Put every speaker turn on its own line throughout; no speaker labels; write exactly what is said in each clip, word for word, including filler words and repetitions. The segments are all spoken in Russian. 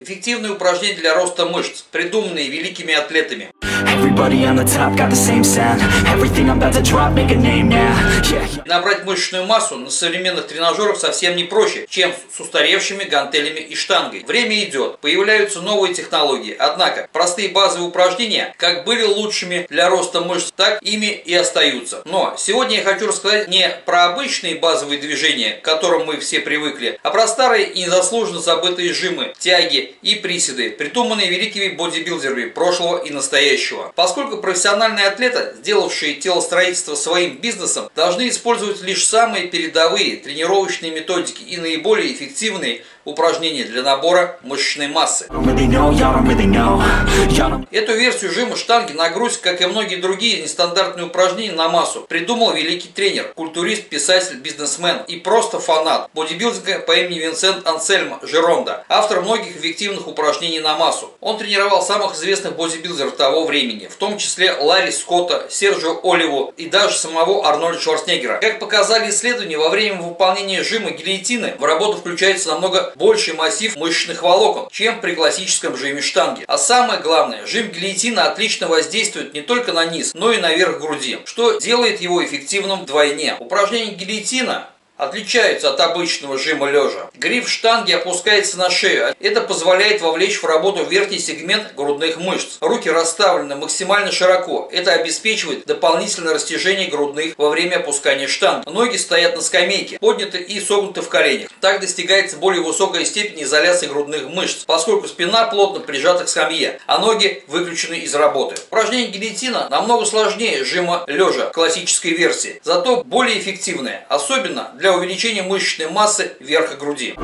Эффективные упражнения для роста мышц, придуманные великими атлетами. Набрать мышечную массу на современных тренажерах совсем не проще, чем с устаревшими гантелями и штангой. Время идет, появляются новые технологии, однако простые базовые упражнения как были лучшими для роста мышц, так ими и остаются. Но сегодня я хочу рассказать не про обычные базовые движения, к которым мы все привыкли, а про старые и незаслуженно забытые жимы, тяги и приседы, придуманные великими бодибилдерами прошлого и настоящего. Поскольку профессиональные атлеты, сделавшие телостроительство своим бизнесом, должны использовать лишь самые передовые тренировочные методики и наиболее эффективные упражнения для набора мышечной массы. Эту версию жима штанги на грудь, как и многие другие нестандартные упражнения на массу, придумал великий тренер, культурист, писатель, бизнесмен и просто фанат бодибилдинга по имени Винсент Ансельм Жеронда, автор многих эффективных упражнений на массу. Он тренировал самых известных бодибилдеров того времени, в том числе Ларри Скотта, Серджио Оливу и даже самого Арнольда Шварценеггера. Как показали исследования, во время выполнения жима гильотины в работу включается намного больший массив мышечных волокон, чем при классическом жиме штанги. А самое главное, жим гильотина отлично воздействует не только на низ, но и наверх груди, что делает его эффективным вдвойне. Упражнение гильотина отличаются от обычного жима лежа. Гриф штанги опускается на шею. Это позволяет вовлечь в работу верхний сегмент грудных мышц. Руки расставлены максимально широко. Это обеспечивает дополнительное растяжение грудных во время опускания штанги. Ноги стоят на скамейке, подняты и согнуты в коленях. Так достигается более высокая степень изоляции грудных мышц, поскольку спина плотно прижата к скамье, а ноги выключены из работы. Упражнение гильотина намного сложнее жима лежа классической версии, зато более эффективное, особенно для для увеличения мышечной массы верха груди.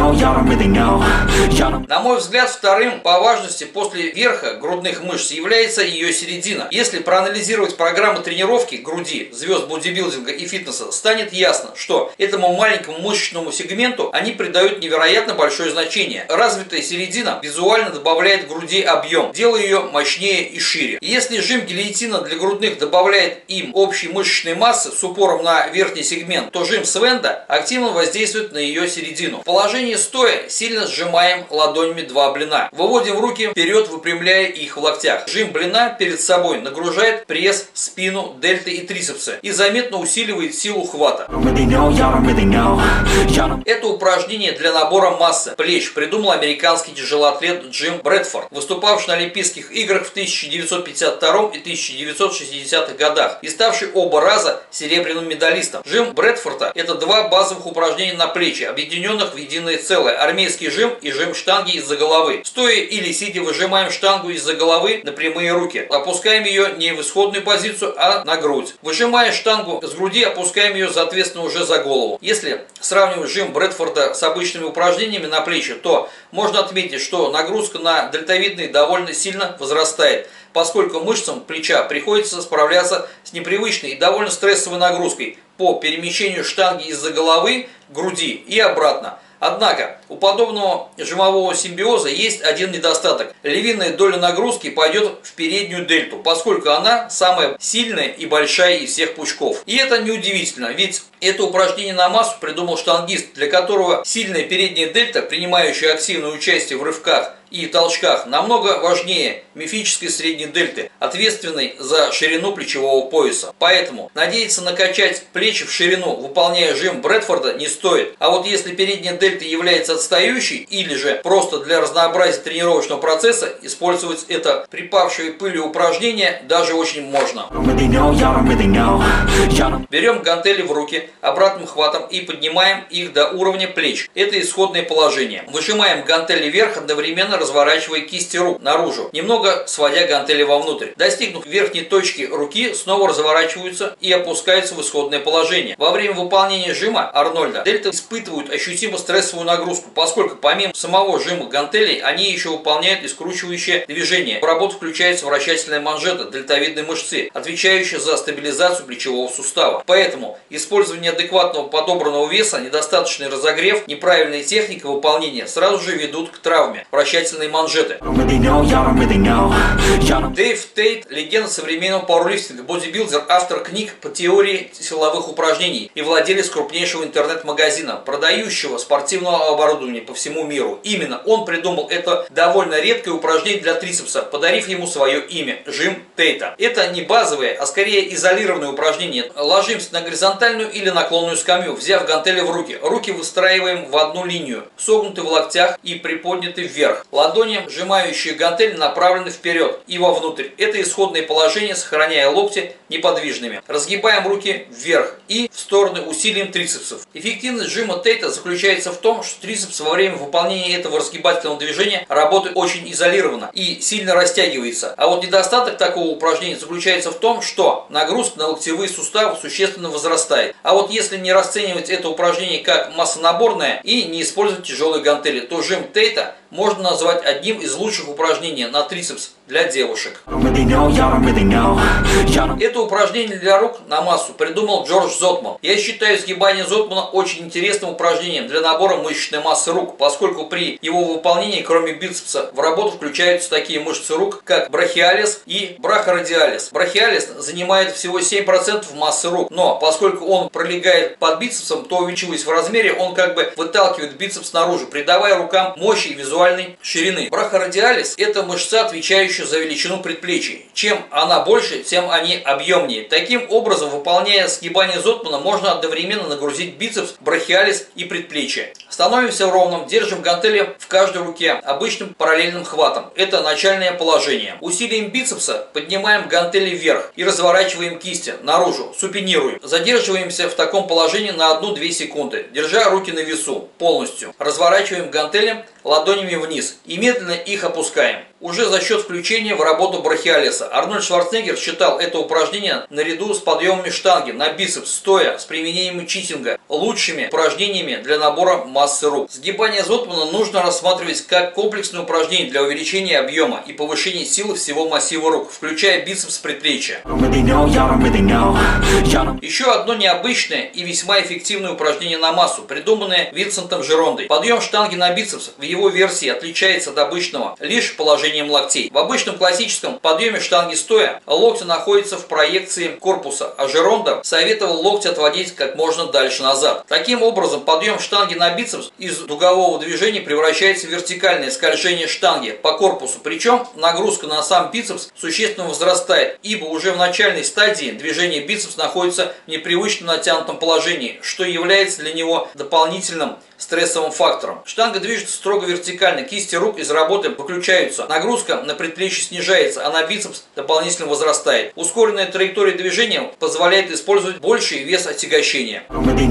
На мой взгляд, вторым по важности после верха грудных мышц является ее середина. Если проанализировать программы тренировки груди звезд бодибилдинга и фитнеса, станет ясно, что этому маленькому мышечному сегменту они придают невероятно большое значение. Развитая середина визуально добавляет груди объем, делая ее мощнее и шире. Если жим гильотина для грудных добавляет им общей мышечной массы с упором на верхний сегмент, то жим Свенда активно воздействует на ее середину. В положении стоя сильно сжимаем ладонями два блина. Выводим руки вперед, выпрямляя их в локтях. Жим блина перед собой нагружает пресс, спину, дельты и трицепсы и заметно усиливает силу хвата. Это упражнение для набора массы плеч придумал американский тяжелоатлет Джим Брэдфорд, выступавший на Олимпийских играх в тысяча девятьсот пятьдесят втором и тысяча девятьсот шестидесятых годах и ставший оба раза серебряным медалистом. Жим Брэдфорда – это два базовых упражнения на плечи, объединенных в единое целое: армейский жим и жим штанги из-за головы. Стоя или сидя выжимаем штангу из-за головы на прямые руки. Опускаем ее не в исходную позицию, а на грудь. Выжимая штангу с груди, опускаем ее соответственно уже за голову. Если сравнивать жим Брэдфорда с обычными упражнениями на плечи, то можно отметить, что нагрузка на дельтовидные довольно сильно возрастает, поскольку мышцам плеча приходится справляться с непривычной и довольно стрессовой нагрузкой по перемещению штанги из-за головы к груди и обратно. Однако у подобного жимового симбиоза есть один недостаток. Львиная доля нагрузки пойдет в переднюю дельту, поскольку она самая сильная и большая из всех пучков. И это неудивительно, ведь это упражнение на массу придумал штангист, для которого сильная передняя дельта, принимающая активное участие в рывках и толчках, намного важнее мифической средней дельты, ответственной за ширину плечевого пояса. Поэтому надеяться накачать плечи в ширину, выполняя жим Брэдфорда, не стоит. А вот если передняя дельта является отстающей или же просто для разнообразия тренировочного процесса, использовать это припавшее пылью упражнение даже очень можно. Берем гантели в руки обратным хватом и поднимаем их до уровня плеч. Это исходное положение. Выжимаем гантели вверх, одновременно разворачивая кисти рук наружу, немного сводя гантели вовнутрь. Достигнув верхней точки руки, снова разворачиваются и опускаются в исходное положение. Во время выполнения жима Арнольда дельты испытывают ощутимо стрессовую нагрузку, поскольку помимо самого жима гантелей, они еще выполняют и скручивающее движение. В работу включается вращательная манжета дельтовидной мышцы, отвечающая за стабилизацию плечевого сустава. Поэтому использование адекватного подобранного веса, недостаточный разогрев, неправильная техника выполнения сразу же ведут к травме вращательной манжеты. Дэйв Тейт – легенда современного пауэрлифтинга, бодибилдер, автор книг по теории силовых упражнений и владелец крупнейшего интернет-магазина, продающего спортивного оборудования оборудования по всему миру. Именно он придумал это довольно редкое упражнение для трицепса, подарив ему свое имя – жим Тейта. Это не базовое, а скорее изолированное упражнение. Ложимся на горизонтальную или наклонную скамью, взяв гантели в руки. Руки выстраиваем в одну линию, согнуты в локтях и приподняты вверх. Ладони, сжимающие гантель, направлены вперед и вовнутрь. Это исходное положение, сохраняя локти неподвижными. Разгибаем руки вверх и в стороны усилием трицепсов. Эффективность жима Тейта заключается в том, что трицепс во время выполнения этого разгибательного движения работает очень изолированно и сильно растягивается. А вот недостаток такого упражнения заключается в том, что нагрузка на локтевые суставы существенно возрастает. А вот если не расценивать это упражнение как массонаборное и не использовать тяжелые гантели, то жим Тейта можно назвать одним из лучших упражнений на трицепс для девушек. Это упражнение для рук на массу придумал Джордж Зотман. Я считаю сгибание Зотмана очень интересным упражнением для набора мышечной массы рук, поскольку при его выполнении, кроме бицепса, в работу включаются такие мышцы рук, как брахиалис и брахиорадиалис. Брахиалис занимает всего семь процентов массы рук, но поскольку он пролегает под бицепсом, то, увеличиваясь в размере, он как бы выталкивает бицепс наружу, придавая рукам мощи и визуальной ширины. Брахиорадиалис – это мышца, отвечающая за величину предплечий. Чем она больше, тем они объемнее. Таким образом, выполняя сгибание Зотмана, можно одновременно нагрузить бицепс, брахиалис и предплечье. Становимся в ровном, держим гантели в каждой руке обычным параллельным хватом. Это начальное положение. Усилием бицепса поднимаем гантели вверх и разворачиваем кисти наружу, супинируем. Задерживаемся в таком положении на одну-две секунды, держа руки на весу полностью. Разворачиваем гантели ладонями вниз и медленно их опускаем. Уже за счет включения в работу брахиалиса. Арнольд Шварценеггер считал это упражнение наряду с подъемами штанги на бицепс стоя с применением читинга лучшими упражнениями для набора массы рук. Сгибание Зотмана нужно рассматривать как комплексное упражнение для увеличения объема и повышения силы всего массива рук, включая бицепс предплечья. Еще одно необычное и весьма эффективное упражнение на массу, придуманное Винсентом Жерондой. Подъем штанги на бицепс в его версии отличается от обычного лишь положением локтей. В обычном классическом подъеме штанги стоя локти находятся в проекции корпуса, а Жеронда советовал локти отводить как можно дальше назад. Таким образом, подъем штанги на бицепс из дугового движения превращается в вертикальное скольжение штанги по корпусу, причем нагрузка на сам бицепс существенно возрастает, ибо уже в начальной стадии движения бицепс находится в непривычно натянутом положении, что является для него дополнительным стрессовым фактором. Штанга движется строго вертикально, кисти рук из работы выключаются, нагрузка на предплечье снижается, а на бицепс дополнительно возрастает. Ускоренная траектория движения позволяет использовать больший вес отягощения.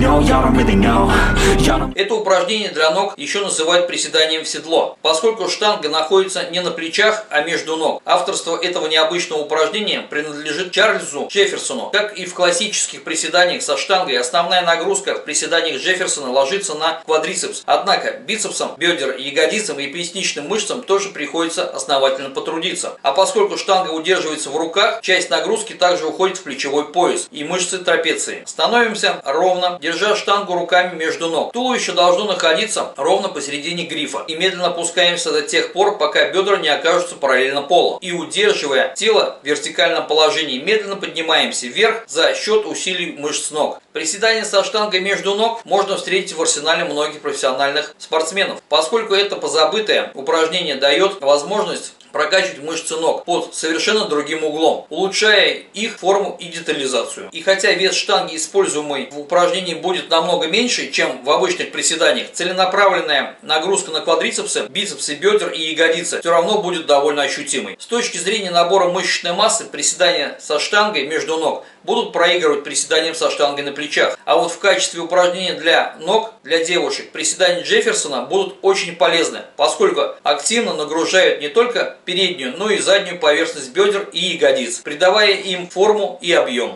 Это упражнение для ног еще называют приседанием в седло, поскольку штанга находится не на плечах, а между ног. Авторство этого необычного упражнения принадлежит Чарльзу Джефферсону. Как и в классических приседаниях со штангой, основная нагрузка в приседаниях Джефферсона ложится на квадрицепс. Однако бицепсам, бедер, ягодицам и поясничным мышцам тоже приходится основательно потрудиться. А поскольку штанга удерживается в руках, часть нагрузки также уходит в плечевой пояс и мышцы трапеции. Становимся ровно, держа штангу руками между ног. Туловище должно находиться ровно посередине грифа. И медленно опускаемся до тех пор, пока бедра не окажутся параллельно полу. И удерживая тело в вертикальном положении, медленно поднимаемся вверх за счет усилий мышц ног. Приседание со штангой между ног можно встретить в арсенале многих профессиональных спортсменов, поскольку это позабытое упражнение дает возможность прокачивать мышцы ног под совершенно другим углом, улучшая их форму и детализацию. И хотя вес штанги, используемый в упражнении, будет намного меньше, чем в обычных приседаниях, целенаправленная нагрузка на квадрицепсы, бицепсы, бедер и ягодицы все равно будет довольно ощутимой. С точки зрения набора мышечной массы, приседания со штангой между ног будут проигрывать приседаниям со штангой на плечах. А вот в качестве упражнения для ног, для девушек, приседания Джефферсона будут очень полезны, поскольку активно нагружают не только переднюю, но и заднюю поверхность бедер и ягодиц, придавая им форму и объем.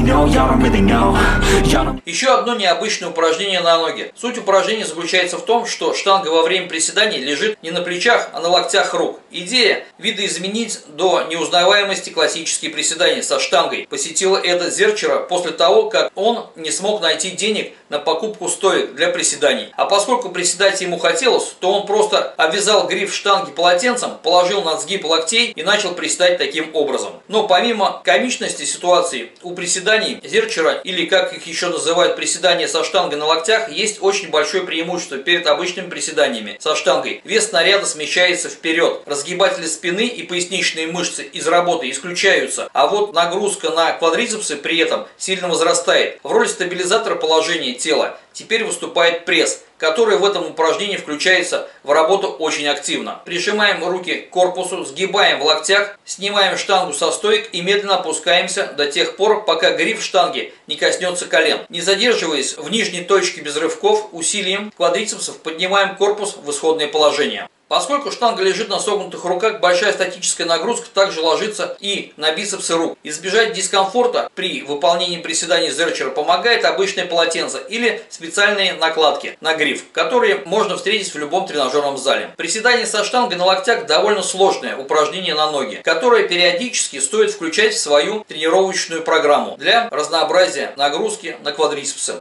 Еще одно необычное упражнение на ноги. Суть упражнения заключается в том, что штанга во время приседаний лежит не на плечах, а на локтях рук. Идея видоизменить до неузнаваемости классические приседания со штангой посетила Эда Зерчера после того, как он не смог найти денег на покупку стоек для приседаний. А поскольку приседать ему хотелось, то он просто обвязал гриф штанги полотенцем, положил над сгиб локтей и начал приседать таким образом. Но помимо комичности ситуации, у приседаний Зерчера, или как их еще называют, приседания со штангой на локтях, есть очень большое преимущество перед обычными приседаниями со штангой. Вес снаряда смещается вперед, разгибатели спины и поясничные мышцы из работы исключаются, а вот нагрузка на квадрицепсы при этом сильно возрастает. В роли стабилизатора положения тела теперь выступает пресс, который в этом упражнении включается в работу очень активно. Прижимаем руки к корпусу, сгибаем в локтях, снимаем штангу со стоек и медленно опускаемся до тех пор, пока гриф штанги не коснется колен. Не задерживаясь в нижней точке без рывков, усилием квадрицепсов поднимаем корпус в исходное положение. Поскольку штанга лежит на согнутых руках, большая статическая нагрузка также ложится и на бицепсы рук. Избежать дискомфорта при выполнении приседаний Зерчера помогает обычное полотенце или специальные накладки на гриф, которые можно встретить в любом тренажерном зале. Приседание со штангой на локтях довольно сложное упражнение на ноги, которое периодически стоит включать в свою тренировочную программу для разнообразия нагрузки на квадрицепсы.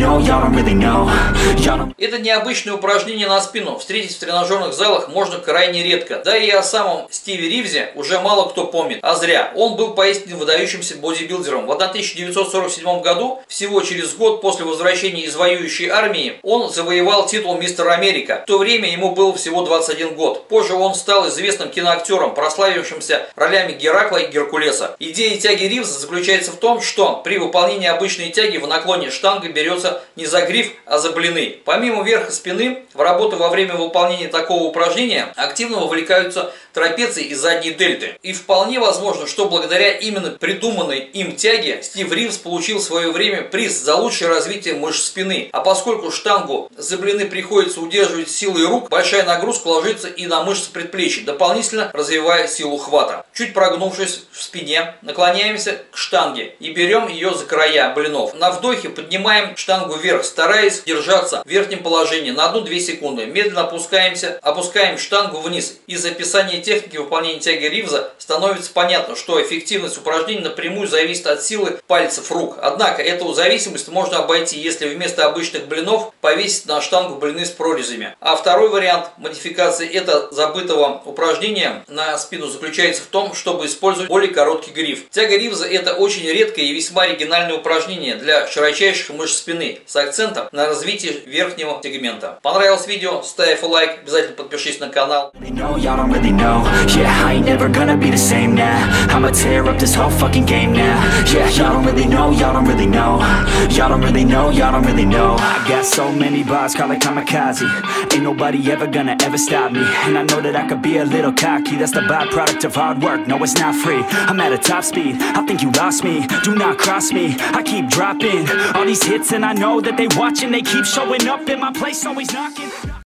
Это необычное упражнение на спину встретить в тренажерных залах можно крайне редко. Да и о самом Стиве Ривзе уже мало кто помнит. А зря. Он был поистине выдающимся бодибилдером. В тысяча девятьсот сорок седьмом году, всего через год после возвращения из воюющей армии, он завоевал титул Мистер Америка. В то время ему было всего двадцать один год. Позже он стал известным киноактером, прославившимся ролями Геракла и Геркулеса. Идея тяги Ривза заключается в том, что при выполнении обычной тяги в наклоне штанга берется не за гриф, а за блины. Помимо верха спины, в работу во время выполнения такого упражнения активно вовлекаются трапеции и задние дельты. И вполне возможно, что благодаря именно придуманной им тяге Стив Ривз получил в свое время приз за лучшее развитие мышц спины. А поскольку штангу за блины приходится удерживать силой рук, большая нагрузка ложится и на мышцы предплечья, дополнительно развивая силу хвата. Чуть прогнувшись в спине, наклоняемся к штанге и берем ее за края блинов. На вдохе поднимаем штангу вверх, стараясь держаться в верхнем положении на одну-две секунды. Медленно опускаемся, опускаем штангу вниз. Из описания техники выполнения тяги Ривза становится понятно, что эффективность упражнений напрямую зависит от силы пальцев рук. Однако эту зависимость можно обойти, если вместо обычных блинов повесить на штангу блины с прорезями. А второй вариант модификации этого забытого упражнения на спину заключается в том, чтобы использовать более короткий гриф. Тяга Ривза — это очень редкое и весьма оригинальное упражнение для широчайших мышц спины с акцентом на развитие верхнего сегмента. Понравилось видео? Ставь лайк, обязательно подпишись на канал.
Yeah, I ain't never gonna be the same now. I'ma tear up this whole fucking game now. Yeah, y'all don't really know, y'all don't really know. Y'all don't really know, y'all don't really know. I got so many bars, call it kamikaze. Ain't nobody ever gonna ever stop me. And I know that I could be a little cocky. That's the byproduct of hard work, no it's not free. I'm at a top speed, I think you lost me. Do not cross me, I keep dropping all these hits. And I know that they watching, they keep showing up. And my place always knocking.